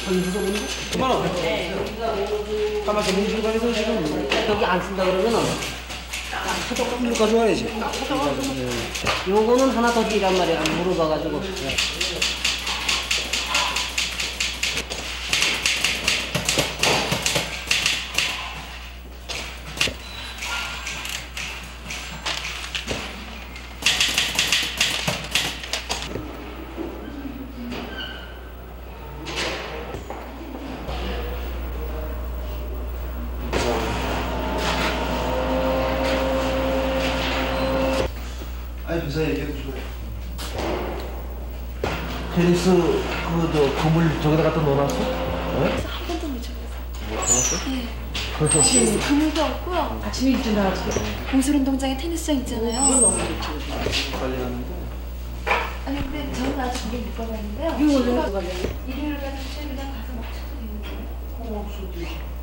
전주서 보는 거? 9만 원. 까맣게 뭉치고 지금 여기 안 쓴다 그러면은 이거 가져와야지. 요거는 하나 더 드리란 말이야. 물어봐가지고. 아니 회사 얘기해 주고. 테니스 그저 그물 저기다 갖다 넣어놨어? 네? 한 번도 못 쳐봤어요. 넣어놨어? 네. 집에서 그물도 없고요. 아침에 일찍 나가지고. 공설운동장에 테니스장 있잖아요. 관리하는데. 아니 근데 저는 아직 거기 못 가봤는데요. 이거 원래 못 가봤네. 일요일 같은 때 그냥 가서 막 쳐도 되는 거예요?